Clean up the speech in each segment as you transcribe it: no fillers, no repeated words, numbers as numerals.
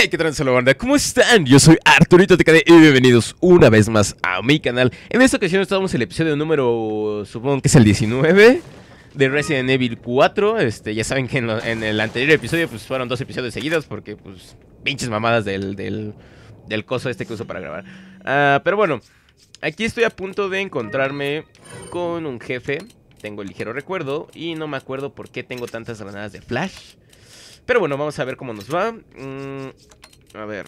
Hey, ¿qué tal, solo banda? ¿Cómo están? Yo soy Arturito TKD y bienvenidos una vez más a mi canal. En esta ocasión estamos en el episodio número, supongo que es el 19 de Resident Evil 4. Ya saben que en el anterior episodio pues fueron 2 episodios seguidos porque pues pinches mamadas del coso que uso para grabar. Pero bueno, aquí estoy a punto de encontrarme con un jefe. Tengo el ligero recuerdo y no me acuerdo por qué tengo tantas granadas de flash. Pero bueno, vamos a ver cómo nos va. A ver.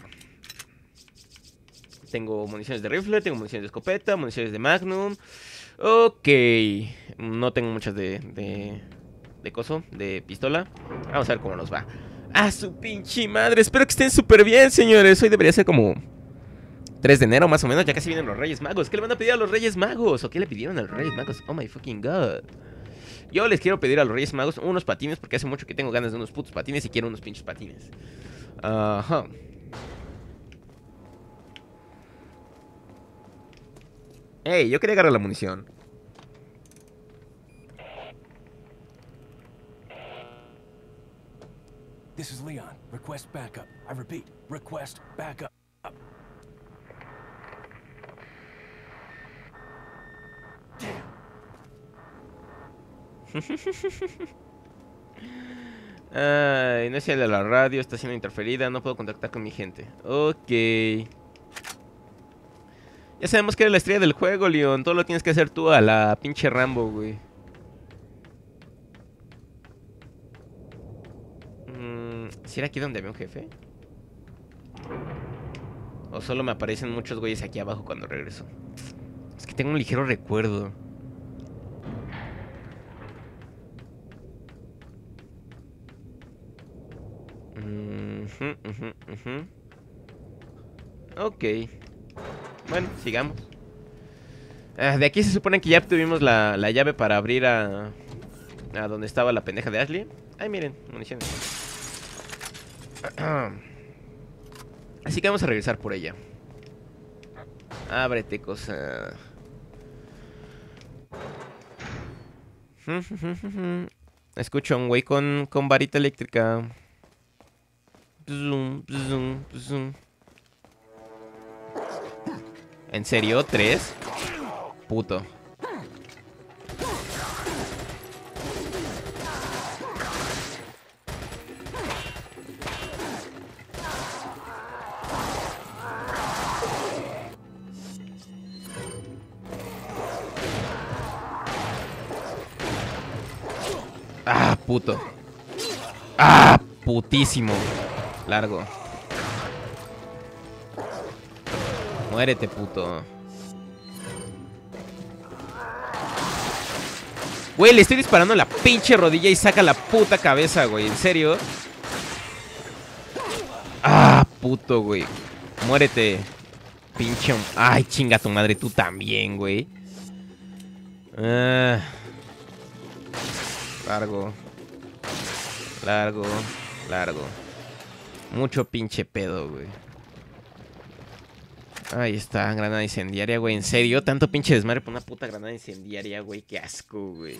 Tengo municiones de rifle, tengo municiones de escopeta, municiones de magnum. Ok. No tengo muchas de coso, de pistola. Vamos a ver cómo nos va. ¡Ah, su pinche madre! Espero que estén súper bien, señores. Hoy debería ser como 3 de enero más o menos. Ya casi vienen los Reyes Magos. ¿Qué le van a pedir a los Reyes Magos? ¿O qué le pidieron a los Reyes Magos? Oh my fucking god. Yo les quiero pedir a los Reyes Magos unos patines, porque hace mucho que tengo ganas de unos putos patines y quiero unos pinches patines. Ajá. Ey, yo quería agarrar la munición. This is Leon. Request backup. I repeat, request backup. Ay, no es el de la radio, está siendo interferida, no puedo contactar con mi gente. Ok. Ya sabemos que eres la estrella del juego, Leon. Todo lo tienes que hacer tú a la pinche Rambo, güey. ¿Si era aquí donde había un jefe? ¿O solo me aparecen muchos güeyes aquí abajo cuando regreso? Es que tengo un ligero recuerdo. Ok. Bueno, sigamos. De aquí se supone que ya obtuvimos la llave para abrir a donde estaba la pendeja de Ashley. Ay, miren, municiones. Así que vamos a regresar por ella. Ábrete, cosa. Escucho a un güey con varita eléctrica. ¿En serio? ¿3? Puto. Ah, puto. Ah, putísimo. Largo. Muérete, puto. Güey, le estoy disparando en la pinche rodilla y saca la puta cabeza, güey. ¿En serio? Ah, puto, güey. Muérete. Pinche... Ay, chinga tu madre, tú también, güey. Largo. Largo. Largo. Mucho pinche pedo, güey. Ahí está, granada incendiaria, güey. ¿En serio? ¿Tanto pinche desmadre por una puta granada incendiaria, güey? Qué asco, güey.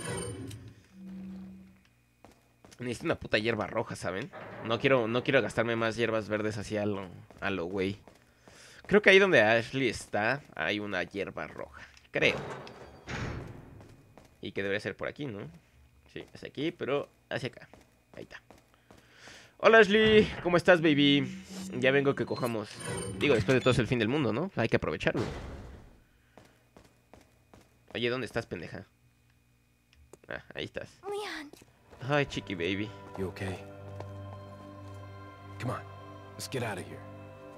Necesito una puta hierba roja, ¿saben? No quiero gastarme más hierbas verdes así a lo güey. Creo que ahí donde Ashley está hay una hierba roja. Creo. Y que debería ser por aquí, ¿no? Sí, es aquí, pero hacia acá. Ahí está. Hola, Ashley. ¿Cómo estás, baby? Ya vengo que cojamos. Digo, después de todo es el fin del mundo, ¿no? Hay que aprovecharlo. Oye, ¿dónde estás, pendeja? Ah, ahí estás. Leon. Ay, chiqui, baby. You okay? Come on, let's get out of here.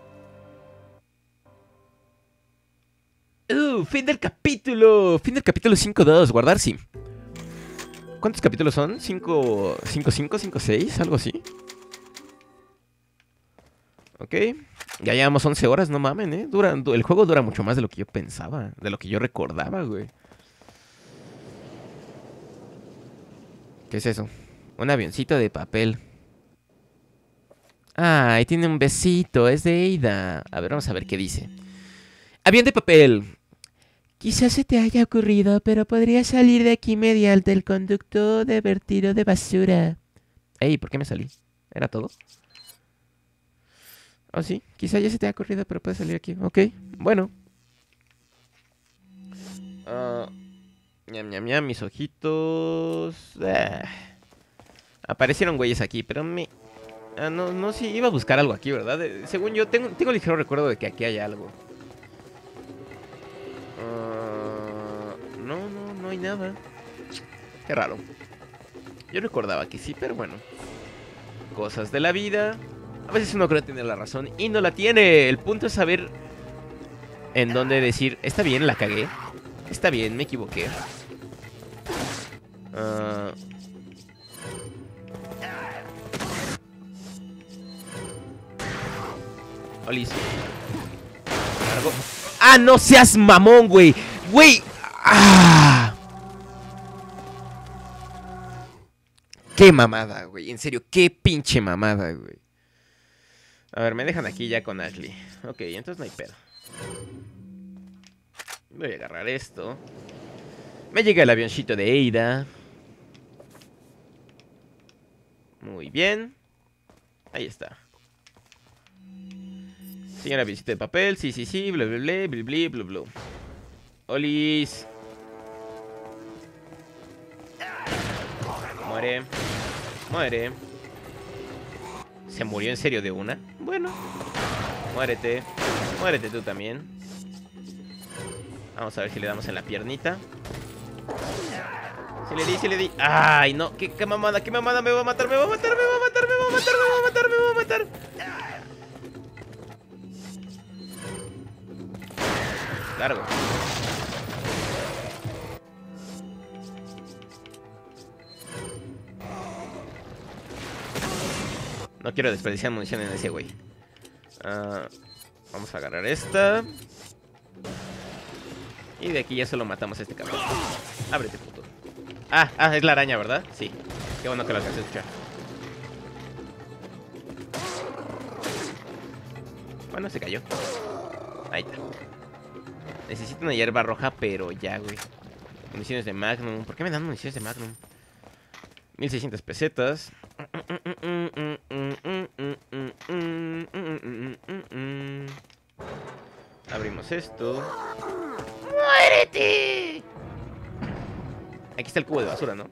Fin del capítulo. Fin del capítulo 5.2. Guardar, sí. ¿Cuántos capítulos son? ¿5, 5, 6? ¿Algo así? Ok. Ya llevamos 11 horas, no mamen, ¿eh? El juego dura mucho más de lo que yo pensaba. De lo que yo recordaba, güey. ¿Qué es eso? Un avioncito de papel. Ay, tiene un besito. Es de Ada. A ver, vamos a ver qué dice. Avión de papel. Quizás se te haya ocurrido, pero podría salir de aquí mediante el conducto de vertido de basura. Ey, ¿por qué me salí? ¿Era todo? Oh, sí, quizá ya se te ha corrido, pero puede salir aquí. Ok, bueno. Ñam, ñam, ñam, mis ojitos. Aparecieron güeyes aquí, pero no, sí, iba a buscar algo aquí, ¿verdad? Según yo, tengo ligero recuerdo de que aquí hay algo. No hay nada. Qué raro. Yo recordaba que sí, pero bueno. Cosas de la vida. A veces uno cree tener la razón y no la tiene. El punto es saber en dónde decir, está bien, la cagué. Está bien, me equivoqué. Olis. Largo. ¡Ah, no seas mamón, güey! ¡Güey! ¡Ah! ¡Qué mamada, güey! En serio, qué pinche mamada, güey. A ver, me dejan aquí ya con Ashley. Ok, entonces no hay pedo. Voy a agarrar esto. Me llega el avioncito de Ada. Muy bien. Ahí está. Señora avioncito de papel. Sí, bla, bla, bla, bla, bla, bla, bla. Olis. Muere. Muere. ¿Se murió en serio de una? Bueno. Muérete. Muérete tú también. Vamos a ver si le damos en la piernita. Si le di. ¡Ay, no! ¡Qué mamada! ¡Qué mamada! ¡Me va a matar! ¡Me va a matar! ¡Me va a matar! ¡Me va a matar! ¡Me va a matar! ¡Me va a matar! Largo. No quiero desperdiciar munición en ese güey. Vamos a agarrar esta. Y de aquí ya solo matamos a este cabrón. Ábrete, puto. Es la araña, ¿verdad? Sí. Qué bueno que lo alcancé a escuchar. Bueno, se cayó. Ahí está. Necesito una hierba roja, pero ya, güey. Municiones de Magnum. ¿Por qué me dan municiones de Magnum? 1600 pesetas. Abrimos esto. ¡Muérete! Aquí está el cubo de basura, ¿no?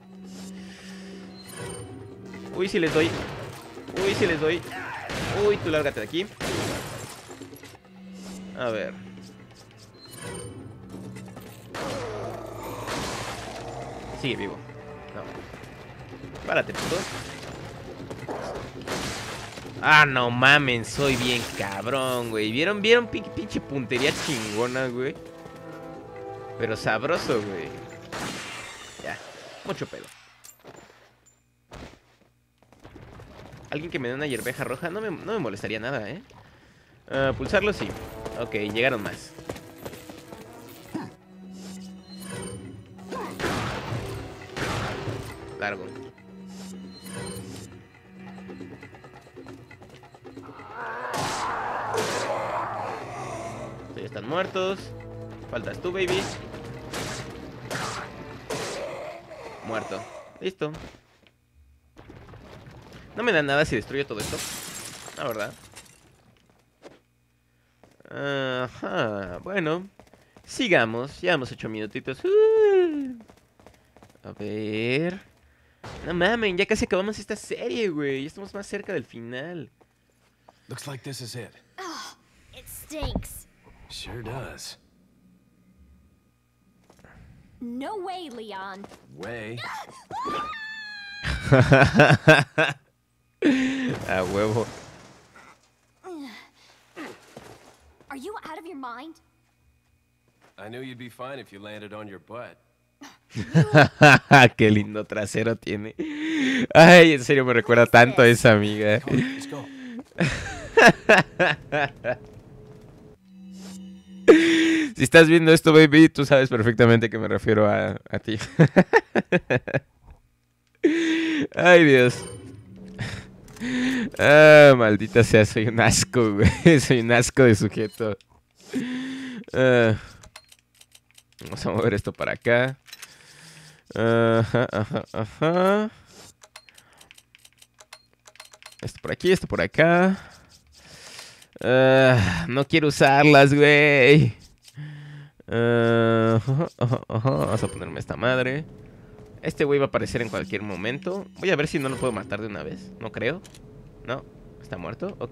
Uy, si les doy. Uy, si les doy. Uy, tú lárgate de aquí. A ver. Sigue vivo. No. Párate, puto. Ah, no mamen, soy bien cabrón, güey. ¿Vieron pinche puntería chingona, güey? Pero sabroso, güey. Ya, mucho pedo. Alguien que me dé una hierbeja roja no me molestaría nada, ¿eh? Pulsarlo, sí. Ok, llegaron más. Largo. Ya están muertos. Faltas tú, baby. Muerto. Listo. No me da nada si destruyo todo esto. La verdad. Ajá. Bueno. Sigamos. Llevamos 8 minutitos. A ver. No mames, ya casi acabamos esta serie, güey. Ya estamos más cerca del final. Looks like this is it. Oh, it stinks. Sure does. No way, Leon. Way. A huevo. Are you out of your mind? I knew you'd be fine if you landed on your butt. Qué lindo trasero tiene. Ay, en serio me recuerda tanto a esa amiga. Come on, let's go. Si estás viendo esto, baby, tú sabes perfectamente que me refiero a ti. Ay, Dios. Maldita sea, soy un asco, güey. Soy un asco de sujeto. Vamos a mover esto para acá. Ajá. Esto por aquí, esto por acá. No quiero usarlas, güey. Vamos a ponerme esta madre. Este güey va a aparecer en cualquier momento. Voy a ver si no lo puedo matar de una vez. No creo. No, está muerto. Ok.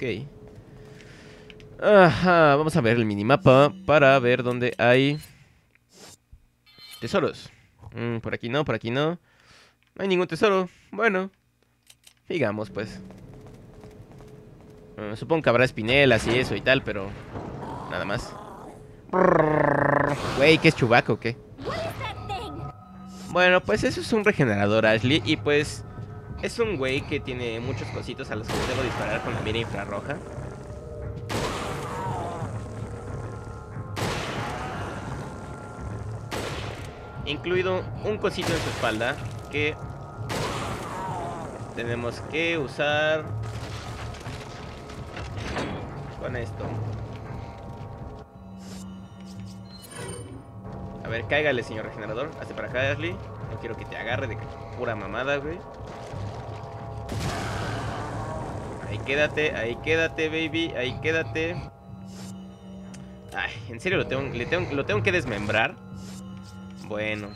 Ajá, vamos a ver el minimapa para ver dónde hay tesoros. Por aquí no, por aquí no. No hay ningún tesoro. Bueno, sigamos pues. Supongo que habrá espinelas y eso y tal, pero nada más. Güey, ¿qué es Chewbacca o qué? What is that thing? Bueno, pues eso es un regenerador, Ashley. Y pues es un güey que tiene muchos cositos a los que debo disparar con la mira infrarroja. Incluido un cosito en su espalda que tenemos que usar con esto. A ver, cáigale, señor regenerador. Hazte para acá, Ashley. No quiero que te agarre de pura mamada, güey. Ahí quédate, baby. Ahí quédate. Ay, en serio lo tengo que desmembrar. Bueno.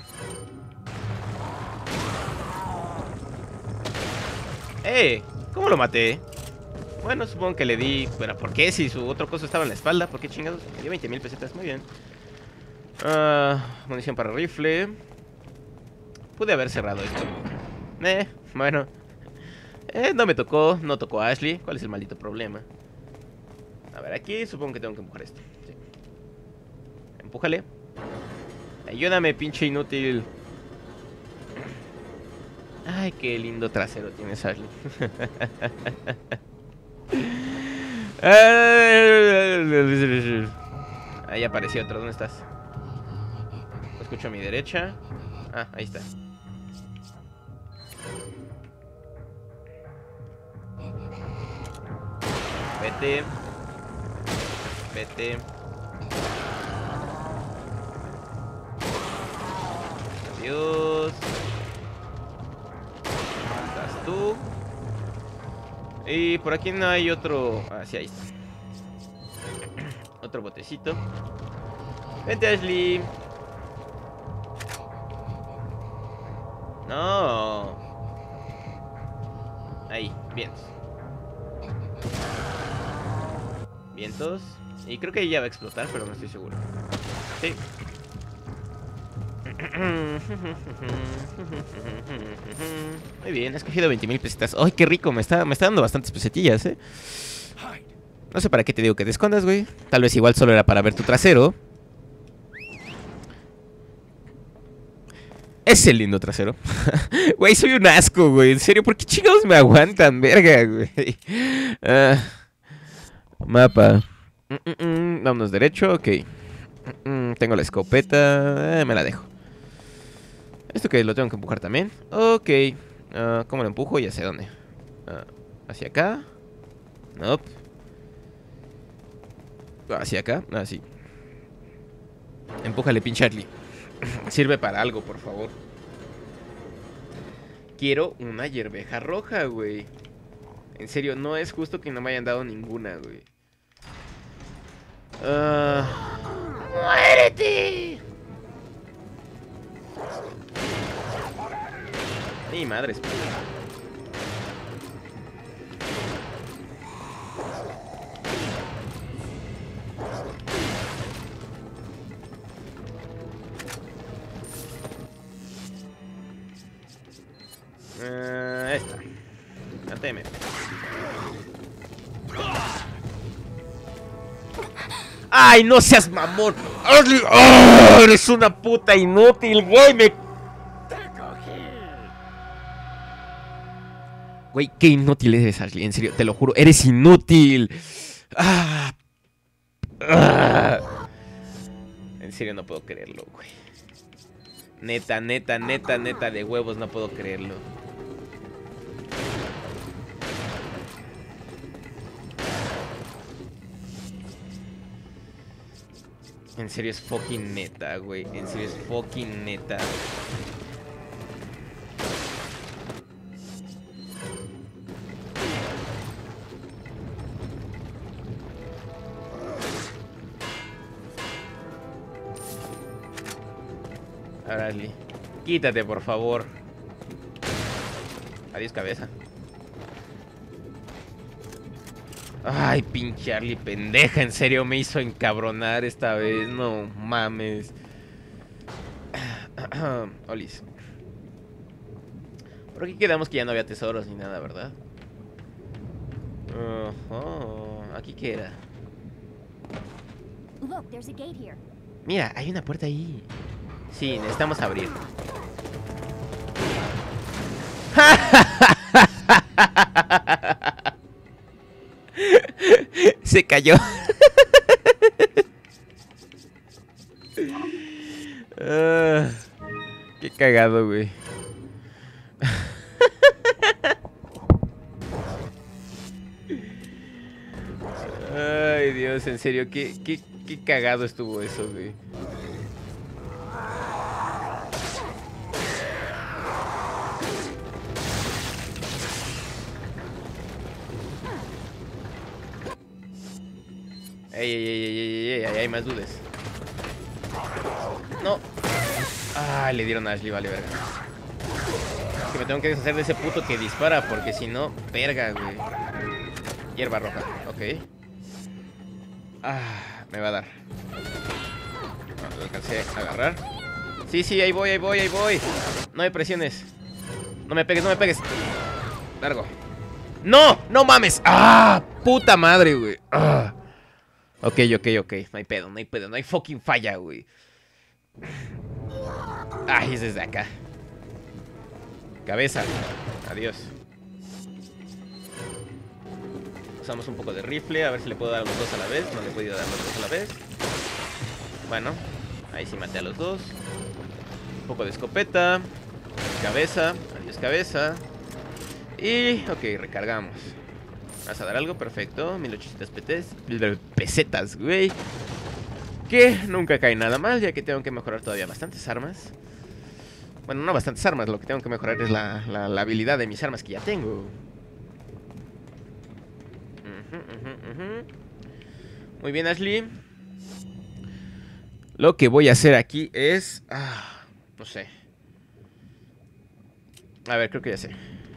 ¿Cómo lo maté? Bueno, supongo que le di... Pero ¿por qué? Si su otro coso estaba en la espalda. ¿Por qué chingados? Me dio 20,000 pesetas, muy bien. Munición para rifle. Pude haber cerrado esto. Bueno. No me tocó, no tocó a Ashley. ¿Cuál es el maldito problema? A ver, aquí supongo que tengo que empujar esto. Sí. Empújale. Ayúdame, pinche inútil. Ay, qué lindo trasero tienes, Ashley. Ahí apareció otro, ¿dónde estás? Lo escucho a mi derecha. Ah, ahí está. Vete. Vete. Adiós. Faltas tú. Y por aquí no hay otro... Ah, sí, ahí está. Otro botecito. Vente, Ashley. No. Ahí, vientos. Vientos. Y creo que ya va a explotar, pero no estoy seguro. Sí. Muy bien, has cogido 20,000 pesetas. ¡Ay, qué rico! Me está dando bastantes pesetillas, No sé para qué te digo que te escondas, güey. Tal vez igual solo era para ver tu trasero. Es el lindo trasero. Güey, soy un asco, güey. En serio, ¿por qué chingados me aguantan, verga, güey? Mapa. Vámonos derecho, ok. Tengo la escopeta. Me la dejo. ¿Esto que lo tengo que empujar también? Ok. ¿Cómo lo empujo? Ya sé dónde. ¿Hacia acá? Nope. ¿Hacia acá? Ah, sí. Empújale, pinche Charlie. Sirve para algo, por favor. Quiero una hierbeja roja, güey. En serio, no es justo que no me hayan dado ninguna, güey. ¡Muérete! Ni madres. Esta. Ateme. ¡Ay, no seas mamón! ¡Oh, eres una puta inútil, güey! Güey, qué inútil eres, Ashley. En serio, te lo juro, eres inútil. En serio, no puedo creerlo, güey. Neta, de huevos, no puedo creerlo. En serio es fucking neta, güey. En serio es fucking neta. Ahora, Ashley. Quítate, por favor. Adiós, cabeza. Ay, pinche Arlie, pendeja. En serio me hizo encabronar esta vez. No mames. Olis. Por aquí quedamos que ya no había tesoros ni nada, ¿verdad? ¿Aquí qué era? Look, there's a gate here. Mira, hay una puerta ahí. Sí, necesitamos abrir. Se cayó. Qué cagado, güey. Ay, Dios, en serio, qué cagado estuvo eso, güey. Ey, hay más dudas. No. Ah, le dieron a Ashley, vale, verga. Es que me tengo que deshacer de ese puto que dispara, porque si no, verga, güey. Hierba roja, ok. Ah, me va a dar. No, lo alcancé a agarrar. Sí, ahí voy. No me presiones. No me pegues. Largo. ¡No! ¡No mames! ¡Ah! ¡Puta madre, güey! ¡Ah! Ok. No hay pedo. No hay fucking falla, güey. Ay, es desde acá. Cabeza. Adiós. Usamos un poco de rifle. A ver si le puedo dar a los dos a la vez. No le he podido dar a los dos a la vez. Bueno. Ahí sí maté a los dos. Un poco de escopeta. Cabeza. Adiós, cabeza. Y... ok, recargamos. ¿Vas a dar algo? Perfecto. 1800 pesetas, güey. Que nunca cae nada mal, ya que tengo que mejorar todavía bastantes armas. Bueno, no bastantes armas. Lo que tengo que mejorar es la habilidad de mis armas que ya tengo. Muy bien, Ashley. Lo que voy a hacer aquí es... no sé. A ver, creo que ya sé.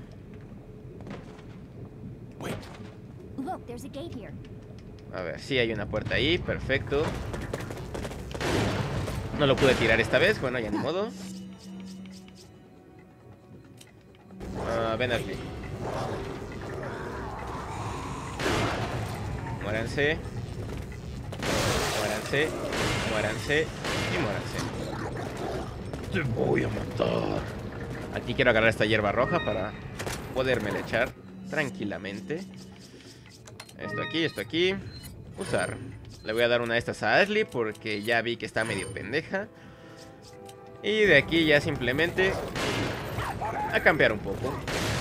Look, there's a gate here. A ver, sí hay una puerta ahí, perfecto. No lo pude tirar esta vez, bueno, ya ni modo. Ven aquí. Muéranse. Y muéranse. Te voy a matar. Aquí quiero agarrar esta hierba roja para podérmela echar tranquilamente. Esto aquí. Usar. Le voy a dar una de estas a Ashley porque ya vi que está medio pendeja. Y de aquí ya simplemente a campear un poco.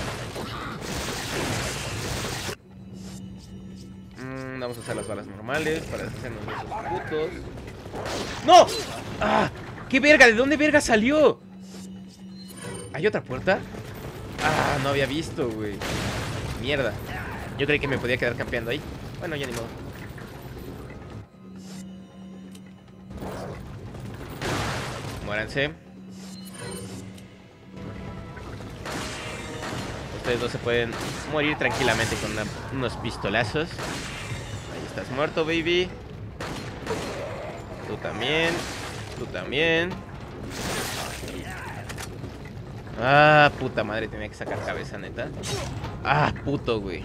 Vamos a usar las balas normales para deshacernos de esos putos. ¡No! ¡Ah! ¡Qué verga! ¿De dónde verga salió? ¿Hay otra puerta? Ah, no había visto, güey. Mierda. Yo creí que me podía quedar campeando ahí. Bueno, ya ni modo. Muéranse. Ustedes dos se pueden morir tranquilamente con unos pistolazos. Ahí estás muerto, baby. Tú también. Tú también. Ah, puta madre, tenía que sacar cabeza, neta. Ah, puto, güey.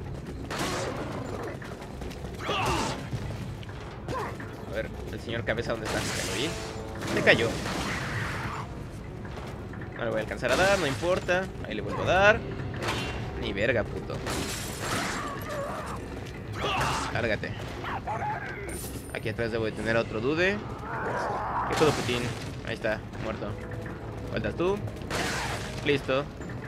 A ver, el señor cabeza, ¿dónde está? Ya lo vi. Se cayó. No le voy a alcanzar a dar, no importa. Ahí le vuelvo a dar. Ni verga, puto. Lárgate. Aquí atrás debo de tener a otro dude. ¿Qué todo, putín? Ahí está, muerto. Faltas tú. Listo.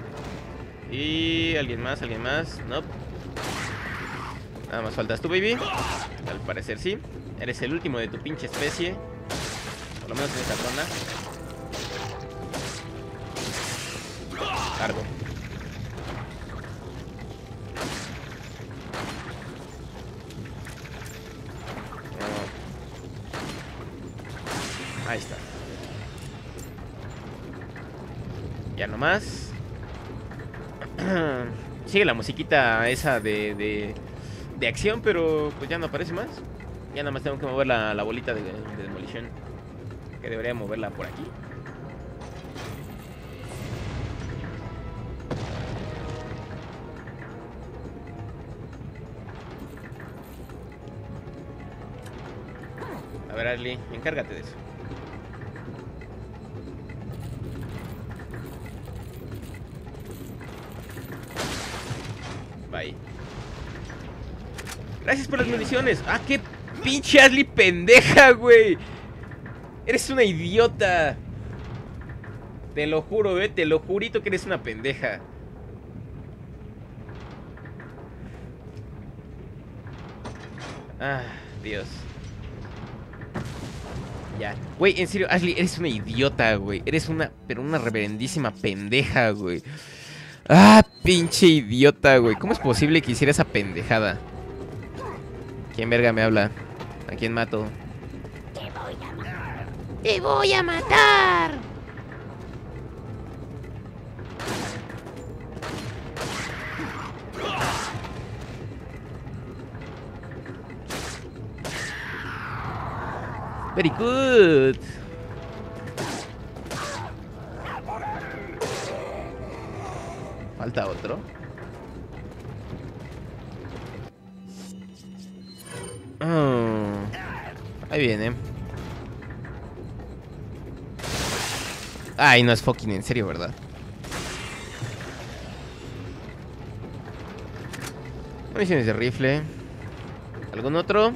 Y alguien más, Nope. Nada más faltas tú, baby. Al parecer sí. Eres el último de tu pinche especie. Por lo menos en esta zona. Cargo. Ahí está. más. Sigue la musiquita esa de acción, pero pues ya no aparece más. Ya nada más tengo que mover la bolita de demolición, que debería moverla por aquí. A ver, Ashley, encárgate de eso. Bye. Gracias por las municiones. Ah, qué pinche Ashley pendeja, güey. Eres una idiota. Te lo juro, te lo jurito que eres una pendeja. Ah, Dios. Ya. Güey, en serio, Ashley, eres una idiota, güey. Eres pero una reverendísima pendeja, güey. Ah, pinche idiota, güey. ¿Cómo es posible que hiciera esa pendejada? ¿Quién verga me habla? ¿A quién mato? Te voy a matar. ¡Te voy a matar! Very good. Falta otro. Ahí viene. Ay, no es fucking en serio, ¿verdad? Municiones de rifle. ¿Algún otro?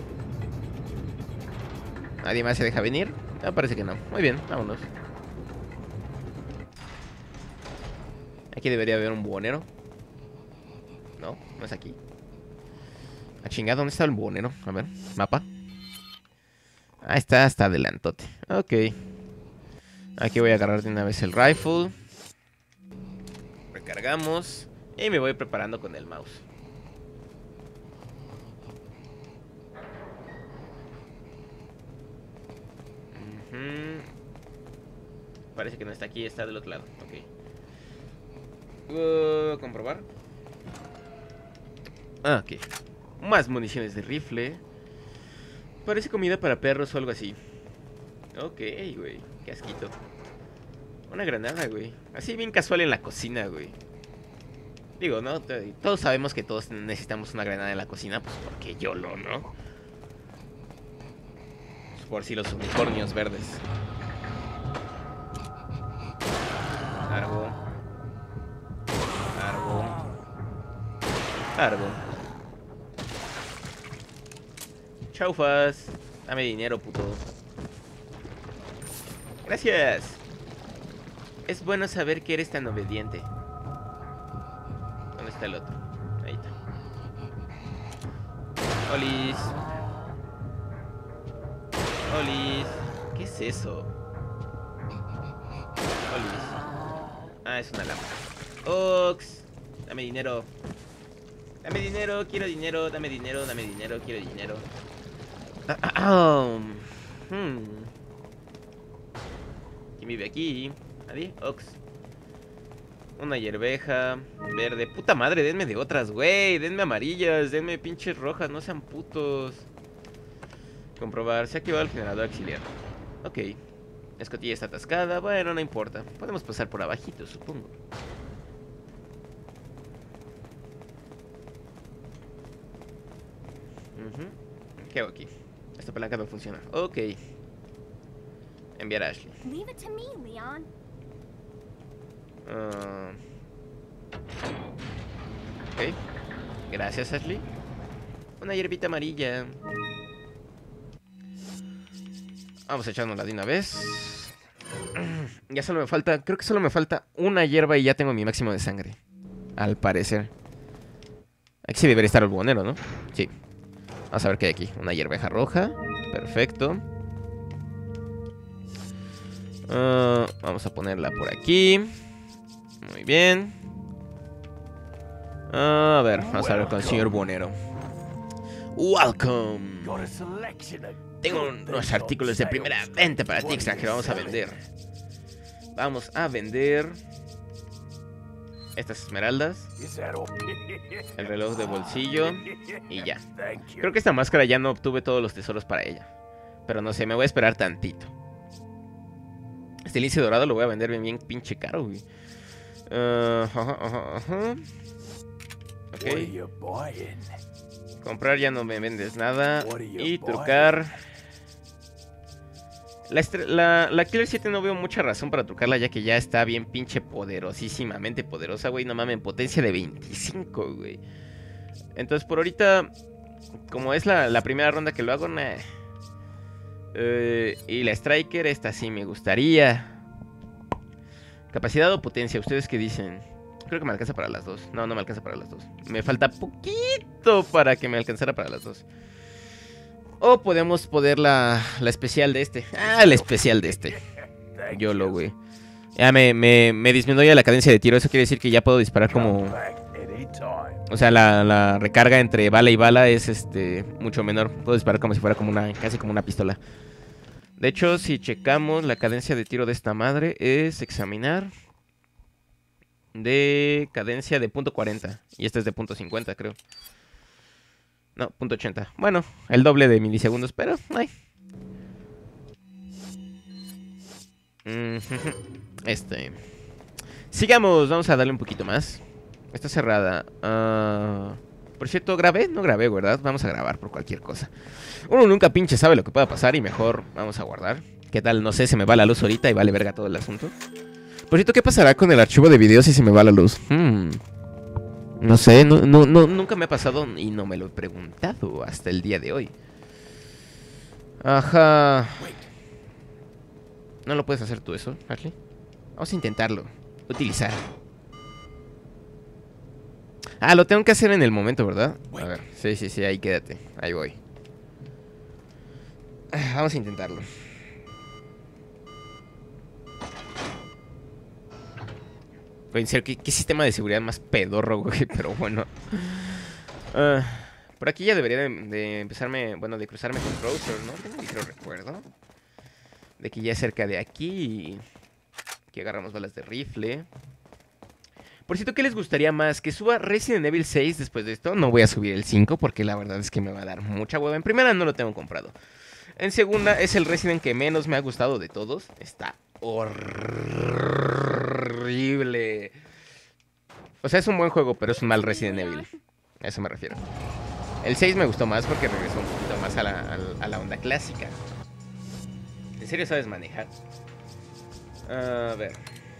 ¿Nadie más se deja venir? Ah, parece que no. Muy bien, vámonos. Aquí debería haber un buhonero. No, no es aquí. A chingada, ¿dónde está el buhonero? A ver, mapa. Ahí está, hasta adelantote. Ok. Aquí voy a agarrar de una vez el rifle. Recargamos. Y me voy preparando con el mouse. Parece que no está aquí, está del otro lado. Ok. Comprobar. Ah, ok. Más municiones de rifle. Parece comida para perros o algo así. Ok, güey. Qué asquito. Una granada, güey. Así bien casual en la cocina, güey. Digo, ¿no? Todos sabemos que todos necesitamos una granada en la cocina. Pues porque YOLO, ¿no? Por si los unicornios verdes. Largo. Largo. Largo. Chaufas. Dame dinero, puto. Gracias. Es bueno saber que eres tan obediente. ¿Dónde está el otro? Ahí está. Olis. Olis. ¿Qué es eso? Olis. Ah, es una lámpara. Ox. Dame dinero. Dame dinero, quiero dinero. Dame dinero, dame dinero, quiero dinero. ¿Quién vive aquí? ¿Nadie? Ox. Una hierbeja verde. Puta madre, denme de otras, güey. Denme amarillas, denme pinches rojas. No sean putos. Comprobar, se ha activado el generador auxiliar. Ok. La escotilla está atascada. Bueno, no importa. Podemos pasar por abajito, supongo. ¿Qué hago aquí? Esta palanca no funciona. Ok. Enviar a Ashley. Leave it to me, Leon. Ok. Gracias, Ashley. Una hierbita amarilla. Vamos a echárnosla de una vez. Ya solo me falta... Creo que solo me falta una hierba y ya tengo mi máximo de sangre. Al parecer. Aquí sí debería estar el buhonero, ¿no? Sí. Vamos a ver qué hay aquí. Una hierbeja roja. Perfecto. Vamos a ponerla por aquí. Muy bien. A ver, vamos a ver con el señor buhonero. Welcome. Tengo unos artículos de primera venta para ti, extranjero. Vamos a vender. Vamos a vender. estas esmeraldas, Is that all? el reloj de bolsillo y ya. Thank you. Creo que esta máscara ya no obtuve todos los tesoros para ella. Pero no sé, me voy a esperar tantito. Este lince dorado lo voy a vender bien pinche caro, güey. What are Ok. you buying? Comprar ya no me vendes nada. What are you Y buying? trucar. La Killer 7 no veo mucha razón para trucarla, ya que ya está bien pinche poderosísimamente poderosa, güey. No mames, potencia de 25, güey. Entonces por ahorita, como es la primera ronda que lo hago, nah. Y la Striker, esta sí me gustaría. Capacidad o potencia, ¿ustedes qué dicen? Creo que me alcanza para las dos. No, no me alcanza para las dos. Me falta poquito para que me alcanzara para las dos. O podemos poner la especial de este. Ah, la especial de este. Thank YOLO, you. güey. Ya me disminuye la cadencia de tiro. Eso quiere decir que ya puedo disparar como... Come back anytime. O sea, la recarga entre bala y bala es mucho menor. Puedo disparar como si fuera como casi como una pistola. De hecho, si checamos la cadencia de tiro de esta madre, es examinar de cadencia de .40. Y esta es de .50, creo. No, .80. Bueno, el doble de milisegundos, pero... ay. Sigamos, vamos a darle un poquito más. Está cerrada. Por cierto, ¿grabé? No grabé, ¿verdad? Vamos a grabar por cualquier cosa. Uno nunca pinche sabe lo que pueda pasar y mejor vamos a guardar. ¿Qué tal? No sé, se me va la luz ahorita y vale verga todo el asunto. Por cierto, ¿qué pasará con el archivo de video si se me va la luz? No sé, nunca me ha pasado y no me lo he preguntado hasta el día de hoy. Ajá. ¿No lo puedes hacer tú eso, Ashley? Vamos a intentarlo. Utilizar. Ah, lo tengo que hacer en el momento, ¿verdad? A ver, sí, ahí quédate. Ahí voy. Vamos a intentarlo. En serio, ¿qué sistema de seguridad más pedorro, güey? Pero bueno. Por aquí ya debería de empezarme... Bueno, de cruzarme con Browser, ¿no? Tengo un ligero recuerdo de que ya es cerca de aquí. Aquí agarramos balas de rifle. Por cierto, ¿qué les gustaría más? ¿Que suba Resident Evil 6 después de esto? No voy a subir el 5 porque la verdad es que me va a dar mucha hueva. En primera no lo tengo comprado. En segunda es el Resident que menos me ha gustado de todos. Está horrible. O sea, es un buen juego, pero es un mal Resident Evil. A eso me refiero. El 6 me gustó más porque regresó un poquito más a la onda clásica. ¿En serio sabes manejar? A ver.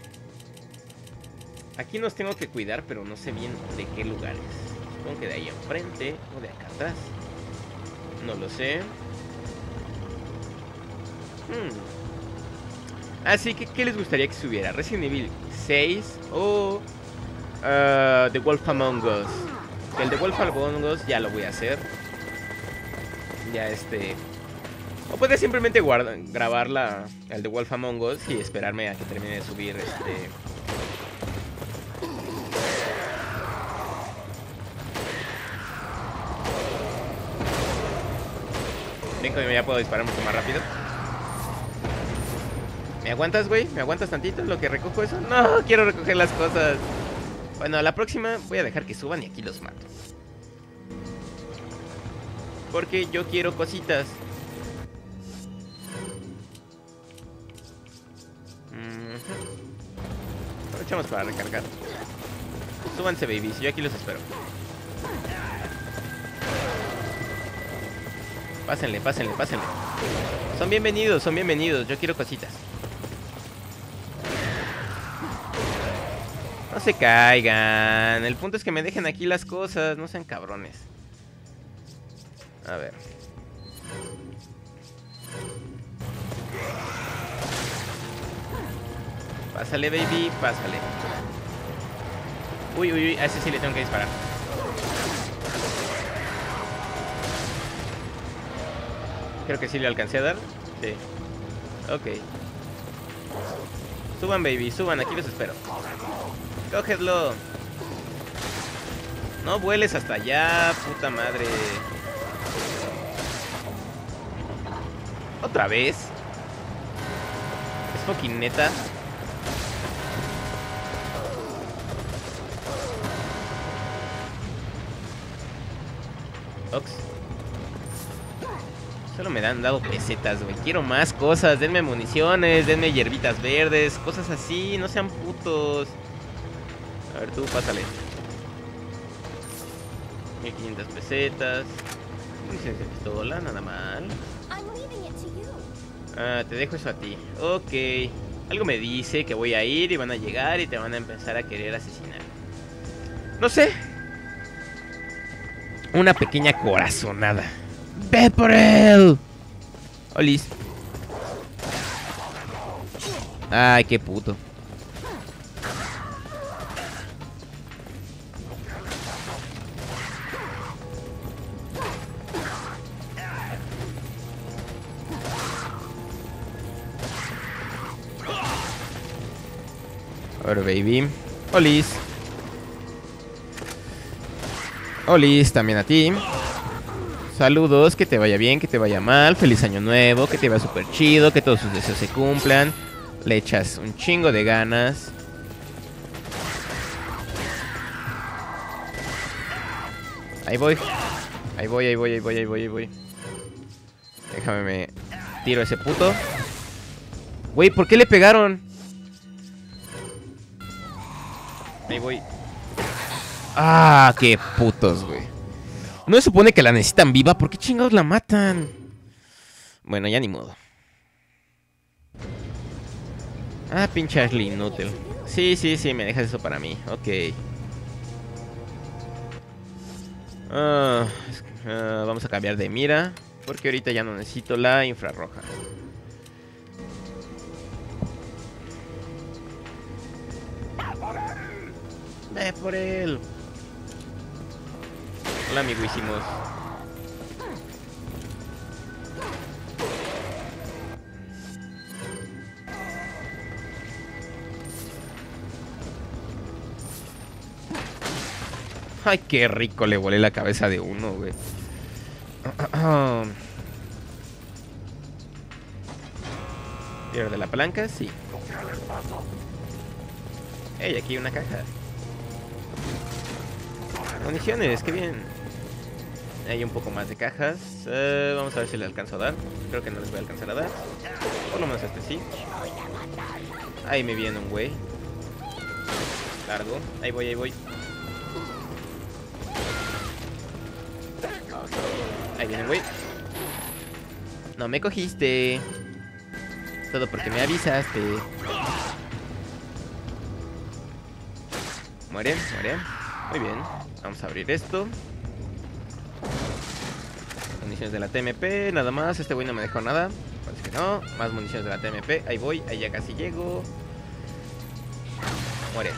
Aquí nos tengo que cuidar, pero no sé bien de qué lugares. Supongo que de ahí enfrente o de acá atrás. No lo sé. Así que, ¿qué les gustaría que subiera? ¿Resident Evil 6 o The Wolf Among Us? Que el The Wolf Among Us ya lo voy a hacer. Ya o puede simplemente grabar el The Wolf Among Us y esperarme a que termine de subir Ven que ya puedo disparar mucho más rápido. ¿Me aguantas, güey? ¿Me aguantas tantito en lo que recojo eso? No, quiero recoger las cosas. Bueno, a la próxima voy a dejar que suban y aquí los mato. Porque yo quiero cositas. Aprovechamos para recargar. Súbanse, babies, yo aquí los espero. Pásenle. Son bienvenidos, yo quiero cositas. No se caigan. El punto es que me dejen aquí las cosas. No sean cabrones. A ver. Pásale, baby, pásale. Uy, a ese sí le tengo que disparar. Creo que sí le alcancé a dar. Sí. Ok. Suban, baby, suban, aquí los espero. Cógedlo. No vueles hasta allá, puta madre. ¿Otra vez? ¿Es fucking neta? Ox. Solo me han dado pesetas, güey. Quiero más cosas. Denme municiones, denme hierbitas verdes, cosas así. No sean putos. A ver, tú, pásale. 1500 pesetas. Municiones de pistola, nada mal. I'm leaving it to you. Ah, te dejo eso a ti. Ok. Algo me dice que voy a ir y van a llegar y te van a empezar a querer asesinar. No sé. Una pequeña corazonada. ¡Ve por él! Olis. Ay, qué puto. A ver, baby. Olis. Olis, también a ti. Saludos, que te vaya bien, que te vaya mal. Feliz año nuevo, que te vaya súper chido, que todos sus deseos se cumplan. Le echas un chingo de ganas. Ahí voy. Ahí voy, ahí voy, ahí voy, ahí voy, ahí voy. Déjame, me tiro a ese puto. Güey, ¿por qué le pegaron? Ahí voy. Ah, qué putos, güey. No se supone que la necesitan viva. ¿Por qué chingados la matan? Bueno, ya ni modo. Ah, pinche Ashley inútil. Sí, sí, sí, me dejas eso para mí. Ok. Vamos a cambiar de mira, porque ahorita ya no necesito la infrarroja. Ve por él. Hola, amiguísimos. Ay, qué rico le volé la cabeza de uno, güey. ¿Pierde la palanca? Sí. Ey, aquí hay una caja. Municiones, qué bien. Hay un poco más de cajas. Vamos a ver si le alcanzo a dar. Creo que no les voy a alcanzar a dar. Por lo menos este sí. Ahí me viene un güey. Largo. Ahí voy, ahí voy. Ahí viene el güey. No me cogiste. Todo porque me avisaste. Muere, muere. Muy bien. Vamos a abrir esto. Municiones de la TMP, nada más. Este güey no me dejó nada. Parece que no. Más municiones de la TMP. Ahí voy, ahí ya casi llego. Muere.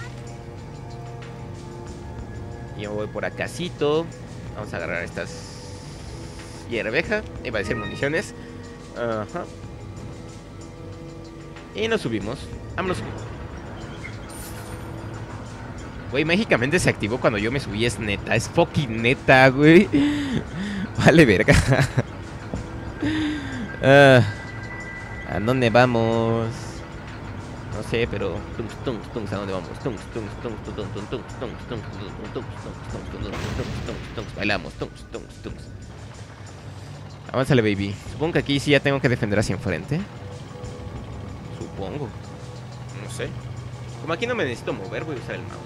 Y yo voy por acácito. Vamos a agarrar estas hierbeja. Iba a decir municiones. Ajá. Y nos subimos. Vámonos. Güey, mágicamente se activó cuando yo me subí. Es neta, es fucking neta, güey. Vale, verga. ¿A dónde vamos? No sé, pero ¿a dónde vamos? Bailamos. Avánzale, baby. Supongo que aquí sí ya tengo que defender hacia enfrente. Supongo. No sé. Como aquí no me necesito mover, voy a usar el mouse.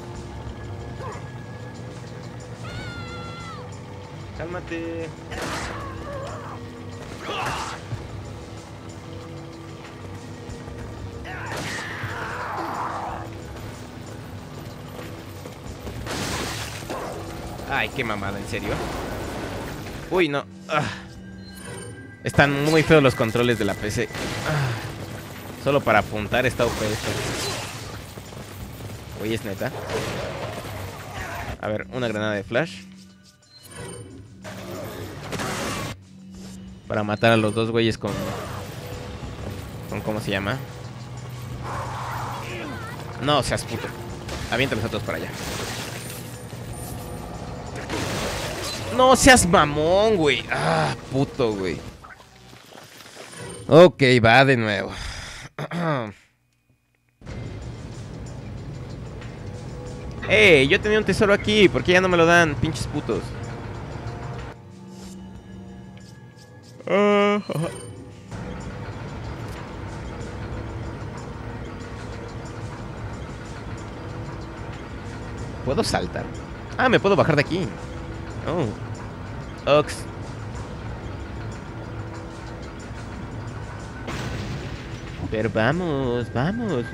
Cálmate. Ay, qué mamada, ¿en serio? Uy, no. Están muy feos los controles de la PC. Solo para apuntar está OP esto. Uy, es neta. A ver, una granada de flash. Para matar a los dos güeyes con ¿cómo se llama? No seas puto. Aviéntalos a todos para allá. No seas mamón, güey. Ah, puto, güey. Ok, va de nuevo. Yo tenía un tesoro aquí. ¿Por qué ya no me lo dan? Pinches putos. ¿Puedo saltar? Ah, me puedo bajar de aquí. Oh. Ox. Pero vamos, vamos.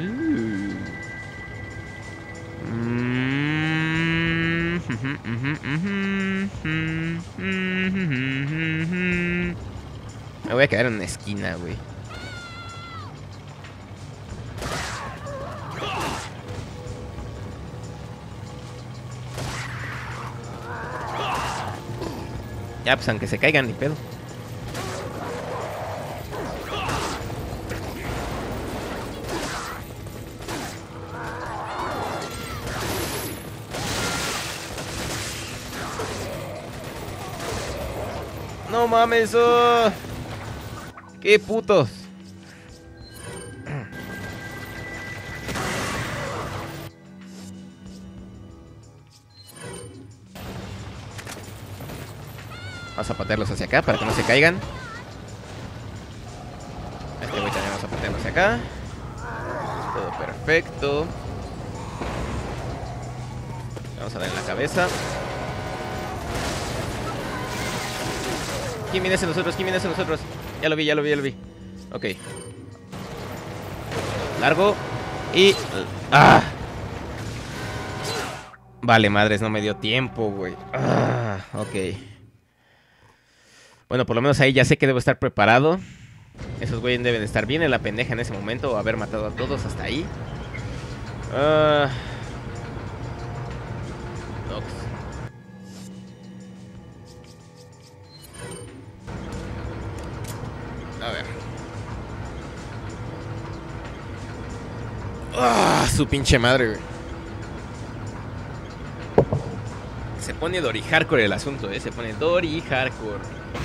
Me voy a quedar en una esquina, güey. Ya, pues aunque se caigan, ni pedo. No mames, oh. Qué putos. Vamos a patearlos hacia acá para que no se caigan. Este güey también vamos a patearlo hacia acá. Todo perfecto. Vamos a dar en la cabeza. ¿Quién viene hacia nosotros? ¿Quién viene hacia nosotros? Ya lo vi, ya lo vi, ya lo vi. Ok. Largo. Y... ¡ah! Vale, madres, no me dio tiempo, güey. Ah, ok. Bueno, por lo menos ahí ya sé que debo estar preparado. Esos güeyes deben estar bien en la pendeja en ese momento. O haber matado a todos hasta ahí. Nox. A ver. Su pinche madre, güey. Se pone Dory Hardcore el asunto, Se pone Dory Hardcore.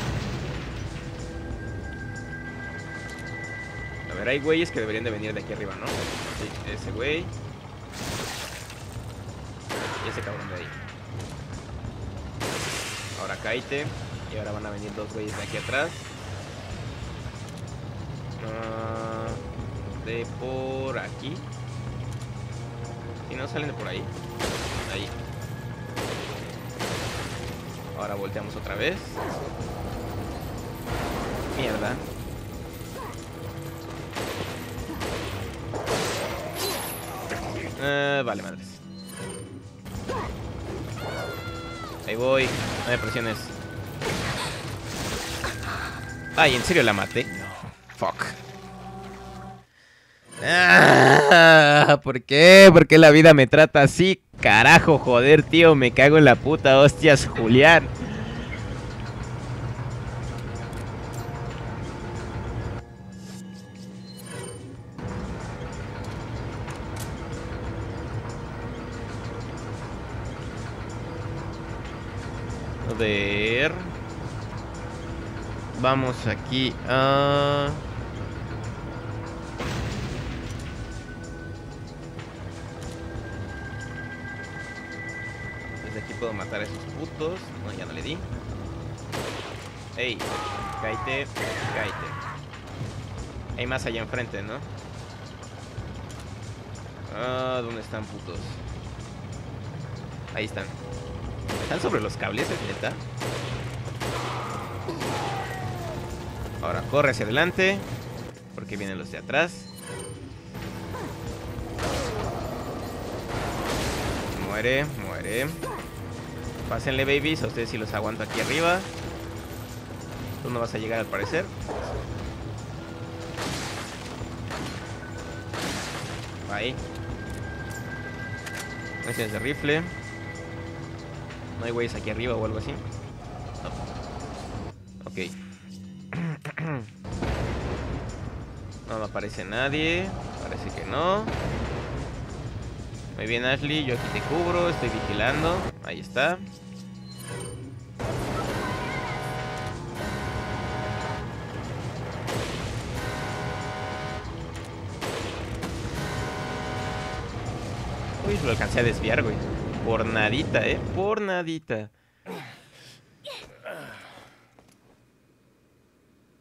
A ver, hay güeyes que deberían de venir de aquí arriba, ¿no? Sí, ese güey. Y ese cabrón de ahí. Ahora cáete. Y ahora van a venir dos güeyes de aquí atrás. De por aquí. Y no salen de por ahí. Ahí. Ahora volteamos otra vez. Mierda. Vale, madres. Ahí voy. No me presiones. Ay, ¿en serio la maté? Fuck. ¿Por qué? ¿Por qué la vida me trata así? Carajo, joder, tío. Me cago en la puta. Hostias, Julián. A ver. Vamos aquí a... Desde aquí puedo matar a esos putos. No, ya no le di. Ey, cáete, cáete. Hay más allá enfrente, ¿no? ¿Dónde están, putos? Ahí están. ¿Están sobre los cables, neta? Ahora corre hacia adelante, porque vienen los de atrás. Muere, muere. Pásenle, babies. A ustedes sí los aguanto aquí arriba. Tú no vas a llegar al parecer. Ahí. Municiones de rifle. No hay güeyes aquí arriba o algo así. No. Ok. No me aparece nadie. Parece que no. Muy bien, Ashley. Yo aquí te cubro. Estoy vigilando. Ahí está. Uy, lo alcancé a desviar, güey. Por nadita, por nadita.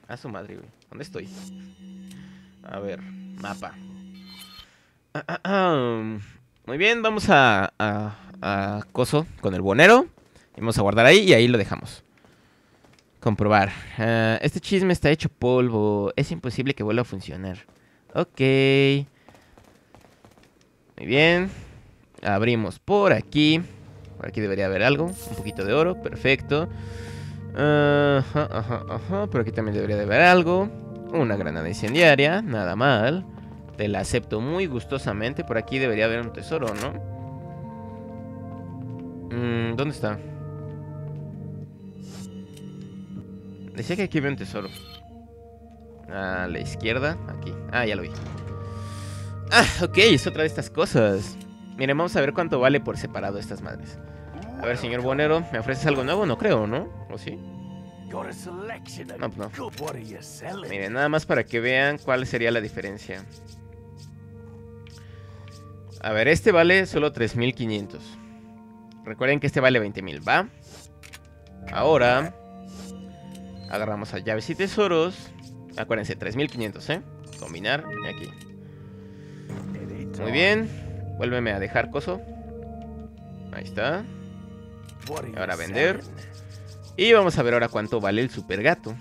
A su madre, güey. ¿Dónde estoy? A ver, mapa. Muy bien, vamos a Coso con el buhonero. Vamos a guardar ahí y ahí lo dejamos. Comprobar. Este chisme está hecho polvo. Es imposible que vuelva a funcionar. Ok. Muy bien. Abrimos por aquí. Por aquí debería haber algo. Un poquito de oro. Perfecto. Por aquí también debería de haber algo. Una granada incendiaria. Nada mal. Te la acepto muy gustosamente. Por aquí debería haber un tesoro, ¿no? ¿Dónde está? Decía que aquí había un tesoro. A la izquierda. Aquí. Ah, ya lo vi. Ah, ok. Es otra de estas cosas. Miren, vamos a ver cuánto vale por separado estas madres. A ver, señor buhonero, ¿me ofreces algo nuevo? No creo, ¿no? ¿O sí? No, pues no. Miren, nada más para que vean cuál sería la diferencia. A ver, este vale solo 3.500. Recuerden que este vale 20.000, ¿va? Ahora agarramos a llaves y tesoros. Acuérdense, 3.500, ¿eh? Combinar, aquí. Muy bien. Vuélveme a dejar coso. Ahí está. Ahora vender. Y vamos a ver ahora cuánto vale el super gato.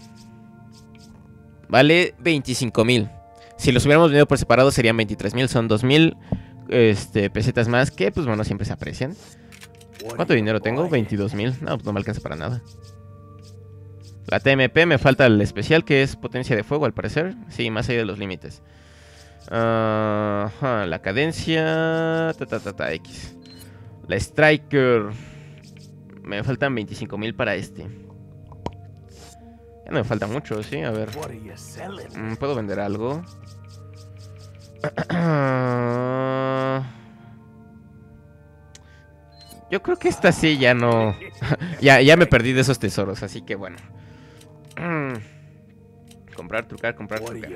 Vale 25.000. Si los hubiéramos vendido por separado serían 23.000. Son 2.000 pesetas más que, pues bueno, siempre se aprecian. ¿Cuánto dinero tengo? 22.000. No, pues no me alcanza para nada. La TMP, me falta el especial, que es potencia de fuego, al parecer. Sí, más allá de los límites. La cadencia... X. La Striker. Me faltan 25.000 para este. Ya no me falta mucho, ¿sí? A ver. ¿Puedo vender algo? Yo creo que esta sí ya no... ya me perdí de esos tesoros, así que bueno. Comprar, trucar, comprar, trucar.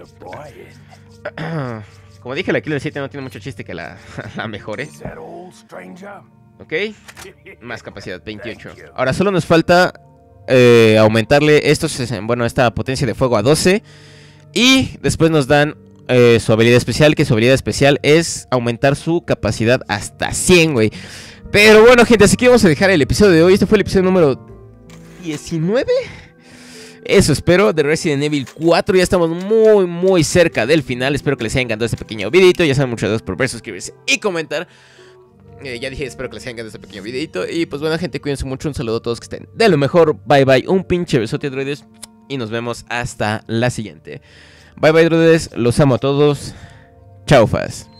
Como dije, la Killer 7 no tiene mucho chiste que la mejore. Ok. Más capacidad, 28. Ahora solo nos falta aumentarle esta potencia de fuego a 12. Y después nos dan su habilidad especial, que su habilidad especial es aumentar su capacidad hasta 100, güey. Pero bueno, gente, así que vamos a dejar el episodio de hoy. Este fue el episodio número 19. Eso espero, de Resident Evil 4. Ya estamos muy, muy cerca del final. Espero que les haya encantado este pequeño videito. Ya saben, muchas gracias por ver, suscribirse y comentar. Ya dije, espero que les haya encantado este pequeño videito. Y pues bueno, gente, cuídense mucho. Un saludo a todos, que estén de lo mejor. Bye, bye. Un pinche besote, droides. Y nos vemos hasta la siguiente. Bye, bye, droides. Los amo a todos. Chao, faz.